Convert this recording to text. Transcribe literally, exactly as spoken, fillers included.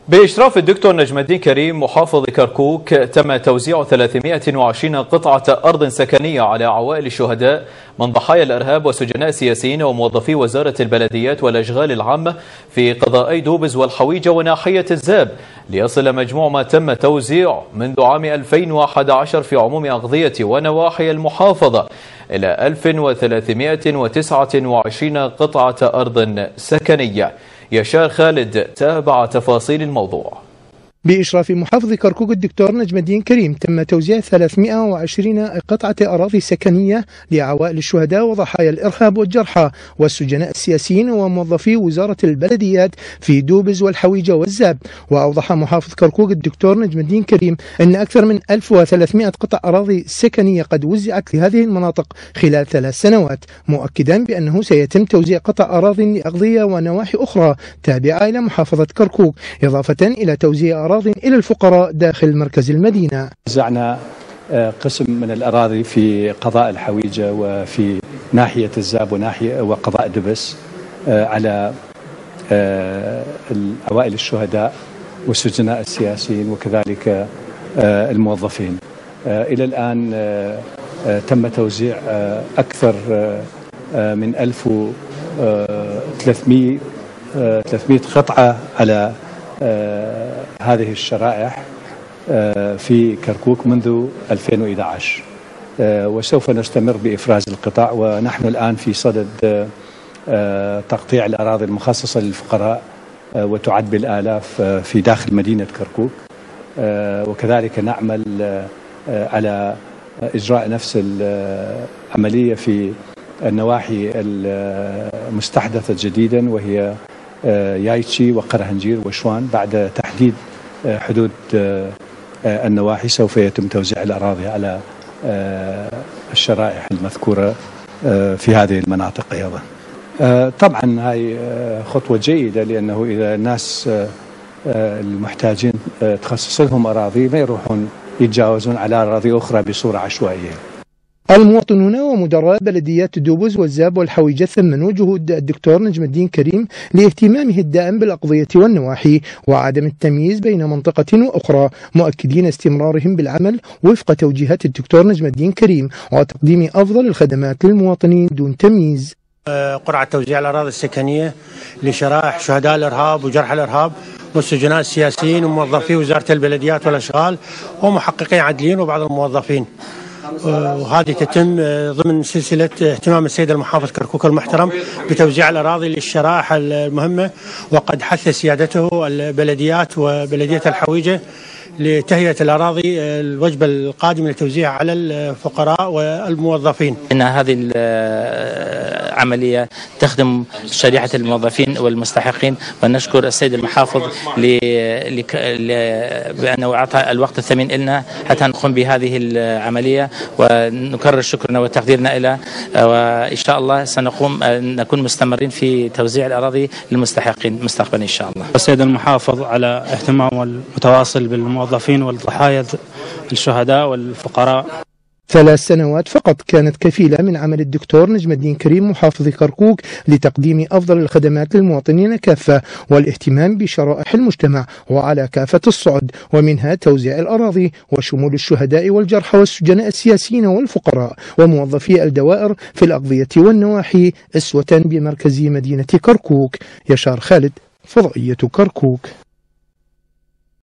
بإشراف الدكتور نجم الدين كريم محافظ كركوك تم توزيع ثلاثمائة وعشرين قطعة أرض سكنية على عوائل الشهداء من ضحايا الإرهاب وسجناء سياسيين وموظفي وزارة البلديات والأشغال العامة في قضائي دوبز والحويجة وناحية الزاب، ليصل مجموع ما تم توزيع منذ عام ألفين وأحد عشر في عموم أغذية ونواحي المحافظة إلى ألف وثلاثمائة وتسعة وعشرين قطعة أرض سكنية. يشار خالد تابع تفاصيل الموضوع. بإشراف محافظ كركوك الدكتور نجم الدين كريم تم توزيع ثلاثمائة وعشرين قطعة أراضي سكنية لعوائل الشهداء وضحايا الإرهاب والجرحى والسجناء السياسيين وموظفي وزارة البلديات في دوبز والحويجة والزاب. وأوضح محافظ كركوك الدكتور نجم الدين كريم أن أكثر من ألف وثلاثمائة قطع أراضي سكنية قد وزعت لهذه المناطق خلال ثلاث سنوات، مؤكدا بأنه سيتم توزيع قطع أراضي لأغذية ونواحي أخرى تابعة إلى محافظة كركوك، إضافة إلى توزيع أراضي إلى الفقراء داخل مركز المدينة. وزعنا قسم من الأراضي في قضاء الحويجة وفي ناحية الزاب وناحية وقضاء دبس على عوائل الشهداء والسجناء السياسيين وكذلك الموظفين. إلى الآن تم توزيع أكثر من ألف وثلاثمائة قطعة على آه هذه الشرائح آه في كركوك منذ ألفين وأحد عشر، آه وسوف نستمر بإفراز القطاع، ونحن الآن في صدد آه تقطيع الأراضي المخصصة للفقراء آه وتعد بالآلاف آه في داخل مدينة كركوك، آه وكذلك نعمل آه على إجراء نفس العملية في النواحي المستحدثة جديدا وهي يايتشي وقرهنجير وشوان. بعد تحديد حدود النواحي سوف يتم توزيع الأراضي على الشرائح المذكورة في هذه المناطق أيضا. طبعا هاي خطوة جيدة، لأنه إذا الناس المحتاجين تخصص لهم أراضي ما يروحون يتجاوزون على أراضي أخرى بصورة عشوائية. المواطنون ومدراء بلديات دوبز والزاب والحويجة ثمنوا جهود الدكتور نجم الدين كريم لاهتمامه الدائم بالأقضية والنواحي وعدم التمييز بين منطقة وأخرى، مؤكدين استمرارهم بالعمل وفق توجيهات الدكتور نجم الدين كريم وتقديم أفضل الخدمات للمواطنين دون تمييز. قرعة توزيع الأراضي السكنية لشرائح شهداء الإرهاب وجرحى الإرهاب والسجناء السياسيين وموظفي وزارة البلديات والأشغال ومحققين عدليين وبعض الموظفين، وهذه تتم ضمن سلسلة اهتمام السيد المحافظ كركوك المحترم بتوزيع الأراضي للشرائح المهمة، وقد حث سيادته البلديات وبلدية الحويجة لتهيئة الأراضي الوجبة القادمة للتوزيع على الفقراء والموظفين. إن هذه العملية تخدم شريحة الموظفين والمستحقين، ونشكر السيد المحافظ بأنه أعطى الوقت الثمين لنا حتى نقوم بهذه العملية، ونكرر شكرنا وتقديرنا له، وإن شاء الله سنقوم نكون مستمرين في توزيع الأراضي للمستحقين مستقبلا إن شاء الله. السيد المحافظ على اهتمامه المتواصل بالموظفين والضحايا الشهداء والفقراء. ثلاث سنوات فقط كانت كفيلة من عمل الدكتور نجم الدين كريم محافظ كركوك لتقديم أفضل الخدمات للمواطنين كافة والاهتمام بشرائح المجتمع وعلى كافة الصعد، ومنها توزيع الأراضي وشمول الشهداء والجرحى والسجناء السياسيين والفقراء وموظفي الدوائر في الأقضية والنواحي أسوة بمركز مدينة كركوك. يشار خالد، فضائية كركوك.